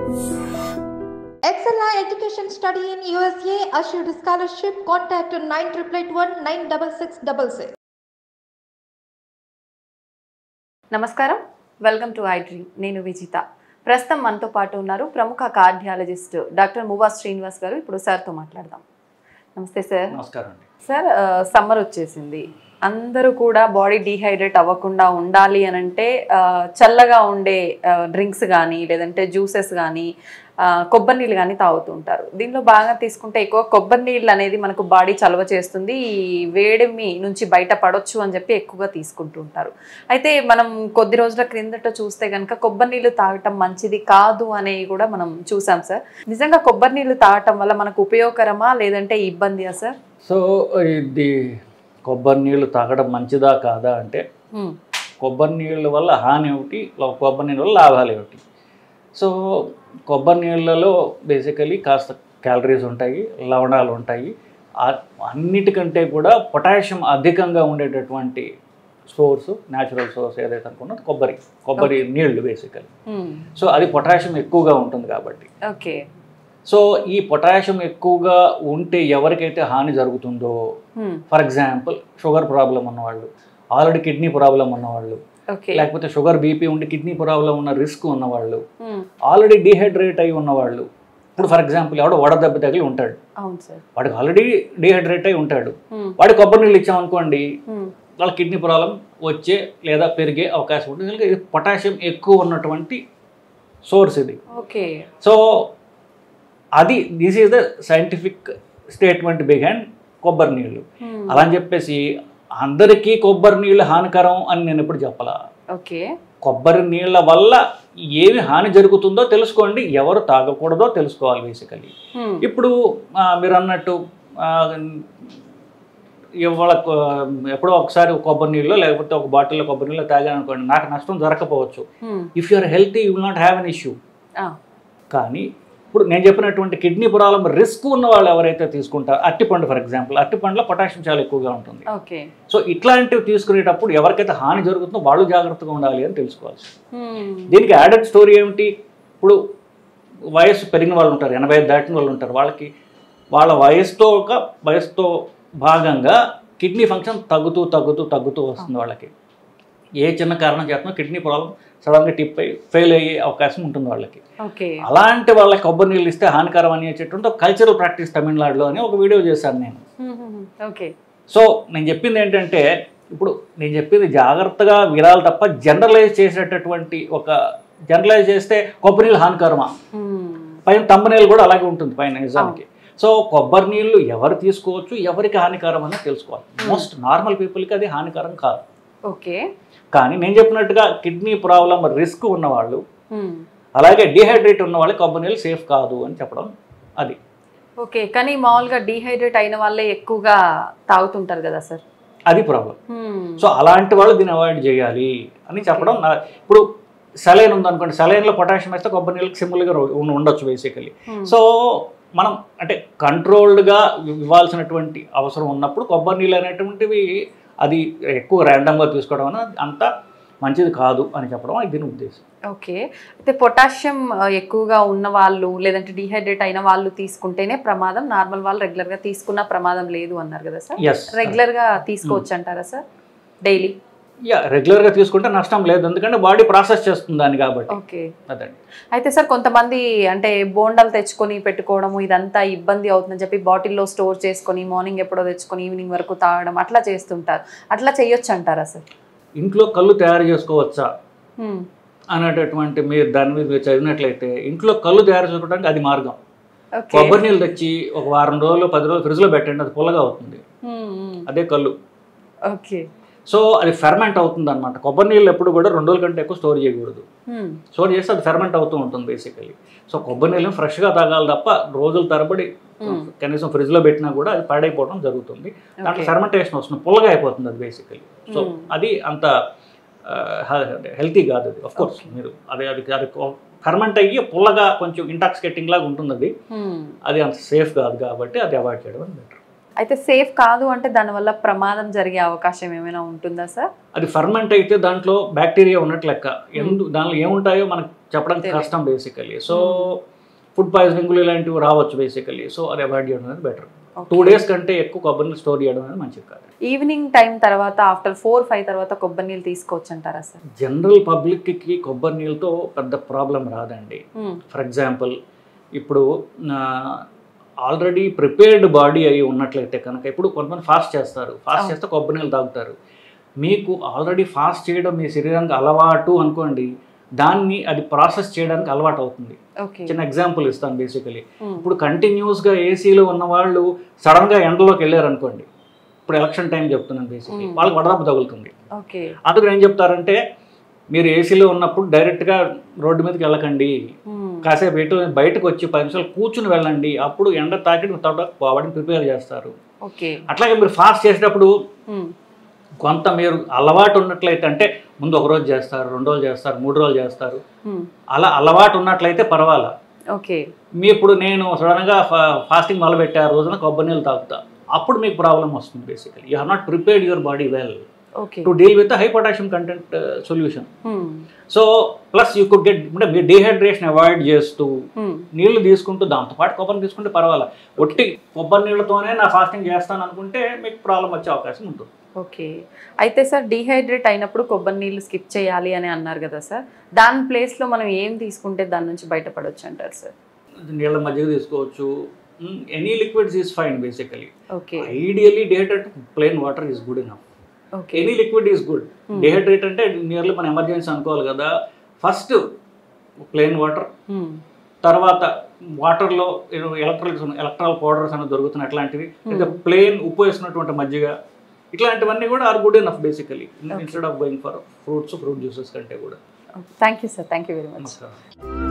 Excella Education Study in USA assured scholarship. Contact 9881 నమస్కారం, welcome to I dream. నేను విజిత. ప్రస్తుతం మనతో పాటు ఉన్నారు ప్రముఖ కార్డియాలజిస్ట్ డాక్టర్ మువా శ్రీనివాస్ గారు. ఇప్పుడు సార్తో మాట్లాడదాం. నమస్తే సార్. నమస్కారం అండి. సార్, సమ్మర్ వచ్చేసింది. అందరూ కూడా బాడీ డీహైడ్రేట్ అవ్వకుండా ఉండాలి అని అంటే చల్లగా ఉండే డ్రింక్స్ కానీ లేదంటే జ్యూసెస్ కానీ కొబ్బరి నీళ్ళు కానీ తాగుతూ ఉంటారు. దీనిలో బాగా తీసుకుంటే ఎక్కువ కొబ్బరి నీళ్ళు అనేది మనకు బాడీ చలవ చేస్తుంది, ఈ వేడిమి నుంచి బయట పడవచ్చు అని చెప్పి ఎక్కువగా తీసుకుంటూ ఉంటారు. అయితే మనం కొద్ది రోజుల క్రిందట చూస్తే కనుక కొబ్బరి నీళ్ళు తాగటం మంచిది కాదు అనేవి కూడా మనం చూసాం సార్. నిజంగా కొబ్బరి నీళ్ళు తాగటం వల్ల మనకు ఉపయోగకరమా లేదంటే ఇబ్బందియా సార్? సో ఇది కొబ్బరి నీళ్ళు తాగడం మంచిదా కాదా అంటే కొబ్బరి నీళ్ళ వల్ల హాని ఏమిటి, కొబ్బరి నీళ్ళ వల్ల లాభాలు ఏమిటి? సో కొబ్బరి నీళ్ళలో బేసికలీ కాస్త క్యాలరీస్ ఉంటాయి, లవణాలు ఉంటాయి. అన్నిటికంటే కూడా పొటాషియం అధికంగా ఉండేటటువంటి సోర్సు, న్యాచురల్ సోర్స్ ఏదైతే అనుకున్నది కొబ్బరి నీళ్ళు బేసికలీ. సో అది పొటాషియం ఎక్కువగా ఉంటుంది కాబట్టి. ఓకే. సో ఈ పొటాషియం ఎక్కువగా ఉంటే ఎవరికైతే హాని జరుగుతుందో, ఫర్ ఎగ్జాంపుల్ షుగర్ ప్రాబ్లం ఉన్నవాళ్ళు, ఆల్రెడీ కిడ్నీ ప్రాబ్లం ఉన్నవాళ్ళు, లేకపోతే షుగర్ బీపీ ఉండి కిడ్నీ ప్రాబ్లం ఉన్న రిస్క్ ఉన్నవాళ్ళు, ఆల్రెడీ డీహైడ్రేట్ అయి ఉన్నవాళ్ళు. ఇప్పుడు ఫర్ ఎగ్జాంపుల్ ఎవడో వడదెబ్బ తగిలి ఉంటాడు, వాడికి ఆల్రెడీ డీహైడ్రేట్ అయి ఉంటాడు, వాడికి కొబ్బరి నీళ్ళు ఇచ్చామనుకోండి వాళ్ళ కిడ్నీ ప్రాబ్లం వచ్చే లేదా పెరిగే అవకాశం ఉంటుంది. ఇది పొటాషియం ఎక్కువ ఉన్నటువంటి సోర్స్ ఇది. సో అది this is the scientific statement behind కొబ్బరి నీళ్ళు. అలా అని చెప్పేసి అందరికీ కొబ్బరి నీళ్ళు హానికరం అని నేను ఎప్పుడు చెప్పలా. కొబ్బరి నీళ్ళ వల్ల ఏమి హాని జరుగుతుందో తెలుసుకోండి, ఎవరు తాగకూడదో తెలుసుకోవాలి బేసికలీ. ఇప్పుడు మీరు అన్నట్టు ఇవాళ ఎప్పుడో ఒకసారి కొబ్బరి నీళ్ళు లేకపోతే ఒక బాటిల్లో కొబ్బరి నీళ్ళు తాగాను అనుకోండి, నాకు నష్టం జరగకపోవచ్చు. If you are healthy you will not have an issue. కానీ ఇప్పుడు నేను చెప్పినటువంటి కిడ్నీ ప్రాబ్లం రిస్క్ ఉన్న వాళ్ళు ఎవరైతే తీసుకుంటారో, అరటిపండు ఫర్ ఎగ్జాంపుల్, అరటిపండులో పొటాషియం చాలా ఎక్కువగా ఉంటుంది. సో ఇట్లాంటివి తీసుకునేటప్పుడు ఎవరికైతే హాని జరుగుతుందో వాళ్ళు జాగ్రత్తగా ఉండాలి అని తెలుసుకోవాల్సి. దీనికి యాడెడ్ స్టోరీ ఏమిటి? ఇప్పుడు వయస్సు పెరిగిన వాళ్ళు ఉంటారు, 85 దాటిన వాళ్ళు ఉంటారు, వాళ్ళకి వాళ్ళ వయసుతో భాగంగా కిడ్నీ ఫంక్షన్ తగ్గుతూ వస్తుంది. వాళ్ళకి ఏ చిన్న కారణం చేతనో కిడ్నీ ప్రాబ్లం సడన్గా టిప్ అయ్యి ఫెయిల్ అయ్యే అవకాశం ఉంటుంది వాళ్ళకి. అలాంటి వాళ్ళకి కొబ్బరి నీళ్ళు ఇస్తే హానికరం అని చెప్పేటువంటి కల్చరల్ ప్రాక్టీస్ తమిళనాడులో అని ఒక వీడియో చేశాను నేను. సో నేను చెప్పింది ఏంటంటే, ఇప్పుడు నేను చెప్పింది జాగ్రత్తగా వినాలి తప్ప జనరలైజ్ చేసేటటువంటి జనరలైజ్ చేస్తే కొబ్బరి నీళ్ళు హానికరమా, పైన తంబనేలు కూడా అలాగే ఉంటుంది పైన నిజానికి. సో కొబ్బరి నీళ్ళు ఎవరు తీసుకోవచ్చు, ఎవరికి హానికరం అని తెలుసుకోవాలి. మోస్ట్ నార్మల్ పీపుల్కి అది హానికరం కాదు. కానీ నేను చెప్పినట్టుగా కిడ్నీ ప్రాబ్లం రిస్క్ ఉన్నవాళ్ళు, అలాగే డీహైడ్రేట్ ఉన్న వాళ్ళకి కొబ్బరి నీళ్ళు సేఫ్ కాదు అని చెప్పడం అది. ఓకే. కానీ మామూలుగా డీహైడ్రేట్ అయిన వాళ్ళే ఎక్కువగా తాగుతుంటారు కదా సార్, అది ప్రాబ్లం. సో అలాంటి వాళ్ళు దీన్ని అవాయిడ్ చేయాలి అని చెప్పడం. ఇప్పుడు సెలైన్ ఉందనుకోండి, సెలైన్లో పొటాషియం వేస్తే కొబ్బరి నీళ్ళకి సింపుల్గా ఉండొచ్చు బేసికలీ. సో మనం అంటే కంట్రోల్డ్గా ఇవ్వాల్సినటువంటి అవసరం ఉన్నప్పుడు కొబ్బరి నీళ్ళు అనేటువంటివి అది ఎక్కువ ర్యాండమ్గా తీసుకోవడం అనేది అంత మంచిది కాదు అని చెప్పడం అది దీని ఉద్దేశం. ఓకే. అయితే పొటాషియం ఎక్కువగా ఉన్న వాళ్ళు లేదంటే డీహైడ్రేట్ అయిన వాళ్ళు తీసుకుంటేనే ప్రమాదం, నార్మల్ వాళ్ళు రెగ్యులర్గా తీసుకున్న ప్రమాదం లేదు అన్నారు కదా సార్? రెగ్యులర్గా తీసుకోవచ్చు అంటారా సార్? డైలీ రెగ్యులర్గా తీసుకుంటే నష్టం లేదు, ఎందుకంటే బాడీ ప్రాసెస్ చేస్తుంది దాన్ని కాబట్టి. ఓకే. అదండి. అయితే సార్ కొంతమంది అంటే బోండాలు తెచ్చుకొని పెట్టుకోవడము ఇదంతా ఇబ్బంది అవుతుందని చెప్పి బాటిల్లో స్టోర్ చేసుకొని మార్నింగ్ ఎప్పుడో తెచ్చుకొని ఈవినింగ్ వరకు తాగడం అట్లా చేస్తుంటారు. అట్లా చేయొచ్చు అంటారా సార్? ఇంట్లో కళ్ళు తయారు చేసుకోవచ్చా అనేటటువంటి మీరు దాని మీద మీరు చదివినట్లయితే, ఇంట్లో కళ్ళు తయారు చేసుకోవడానికి అది మార్గం. కొబ్బరి నీళ్ళు తెచ్చి ఒక వారం రోజులు 10 రోజులు ఫ్రిడ్జ్లో పెట్టండి, అది పుల్లగా అవుతుంది, అదే కళ్ళు. ఓకే. సో అది ఫెర్మెంట్ అవుతుంది అనమాట. కొబ్బరి నీళ్ళు ఎప్పుడు కూడా 2 రోజుల కంటే ఎక్కువ స్టోర్ చేయకూడదు. స్టోర్ చేస్తే అది ఫెర్మెంట్ అవుతూ ఉంటుంది బేసికలీ. సో కొబ్బరి నీళ్ళు ఫ్రెష్గా తాగాలి తప్ప రోజుల తరబడి కనీసం ఫ్రిడ్జ్లో పెట్టినా కూడా అది పాడైపోవడం జరుగుతుంది. దాంట్లో ఫెర్మెంటేషన్ వస్తుంది, పుల్లగా అయిపోతుంది అది బేసికలీ. సో అది అంత హెల్తీ కాదు అది. ఆఫ్ కోర్స్ మీరు అది ఫెర్మెంట్ అయ్యి పుల్లగా కొంచెం ఇంటాక్సికేటింగ్ లాగా ఉంటుంది, అది అంత సేఫ్ కాదు కాబట్టి అది అవాయిడ్ చేయడం బెటర్. అయితే సేఫ్ కాదు అంటే దానివల్ల ప్రమాదం జరిగే అవకాశం ఏమైనా ఉంటుందా సార్? అది ఫర్మెంట్ అయితే దాంట్లో బ్యాక్టీరియా ఉన్నట్లు లెక్క. దానిలో ఏముంటాయో మనకు చెప్పడానికి కష్టం బేసికలీ. సో ఫుడ్ పాయిజనింగ్లు ఇలాంటివి రావచ్చు బేసికలీ. సో అది అవాయిడ్ చేయడం అనేది బెటర్. 2 days కంటే ఎక్కువ కొబ్బరి నీళ్ళు స్టోర్ చేయడం అనేది మంచిది కాదు. ఈవినింగ్ టైం తర్వాత ఆఫ్టర్ 4-5 తర్వాత కొబ్బరి నీళ్ళు తీసుకోవచ్చు అంటారా సార్? జనరల్ పబ్లిక్కి కొబ్బరి నీళ్ళతో పెద్ద ప్రాబ్లం రాదండి. ఫర్ ఎగ్జాంపుల్ ఇప్పుడు ఆల్రెడీ ప్రిపేర్డ్ బాడీ అయి ఉన్నట్లయితే కనుక, ఇప్పుడు కొంతమంది ఫాస్ట్ చేస్తే కొబ్బరి నీళ్ళు తాగుతారు. మీకు ఆల్రెడీ ఫాస్ట్ చేయడం మీ శరీరానికి అలవాటు అనుకోండి, దాన్ని అది ప్రాసెస్ చేయడానికి అలవాటు అవుతుంది. చిన్న ఎగ్జాంపుల్ ఇస్తాను బేసికలీ. ఇప్పుడు కంటిన్యూస్గా ఏసీలో ఉన్న వాళ్ళు సడన్గా ఎండలోకి వెళ్ళారు అనుకోండి, ఇప్పుడు ఎలక్షన్ టైం చెప్తున్నాను బేసికలీ, వాళ్ళకి వడదెబ్బ తగులుతుంది. అందుకని ఏం చెప్తారంటే, మీరు ఏసీలో ఉన్నప్పుడు డైరెక్ట్గా రోడ్డు మీదకి వెళ్ళకండి, కాసేపు బయటకు వచ్చి 10 నిమిషాలు కూర్చుని వెళ్ళండి, అప్పుడు ఎండ తాకి బాడీని ప్రిపేర్ చేస్తారు. అట్లాగే మీరు ఫాస్ట్ చేసేటప్పుడు కొంత మీరు అలవాటు ఉన్నట్లయితే, అంటే ముందు 1 రోజు చేస్తారు, 2 రోజులు చేస్తారు, 3 రోజులు చేస్తారు, అలా అలవాటు ఉన్నట్లయితే పర్వాలా. మీ ఇప్పుడు నేను సడన్గా ఫాస్టింగ్ మొదలుపెట్టే ఆ రోజున కొబ్బరి నీళ్ళు తాగుతా, అప్పుడు మీకు ప్రాబ్లం వస్తుంది basically. You have not prepared your body well to deal with high potassium content solution. So plus you could get, అంటే మీరు డీహైడ్రేషన్ అవాయిడ్ చేస్తూ నీళ్లు తీసుకుంటూ దాంతోపాటు కొబ్బరి తీసుకుంటే పర్వాలా. ఒట్టి కొబ్బరి నీళ్ళతోనే నా ఫాస్టింగ్ చేస్తాను అనుకుంటే మీకు ప్రాబ్లం వచ్చే అవకాశం ఉంటుంది. అయితే సార్ డీహైడ్రేట్ అయినప్పుడు కొబ్బరి నీళ్ళు స్కిప్ చేయాలి అని అన్నారు కదా సార్, దాని ప్లేస్లో మనం ఏం తీసుకుంటే దాని నుంచి బయటపడవచ్చు అంటారు సార్? నీళ్ళ మజ్జిగ తీసుకోవచ్చు, any liquids is fine basically. Ideally dehydrate plain water is good enough. Any liquid is good. Dehydrate అంటే నియర్లీ మన ఎమర్జెన్సీ అనుకోవాలి కదా. ఫస్ట్ ప్లెయిన్ వాటర్, తర్వాత వాటర్లో ఎలక్ట్రాల్ పౌడర్స్ అనేది దొరుకుతున్నాయి అట్లాంటివి, లేదా ప్లెయిన్ ఉప్పు వేసుకున్నటువంటి మజ్జిగ, ఇట్లాంటివన్నీ కూడా are good enough basically, instead of going for fruit juices కంటే కూడా. Thank you sir, thank you very much.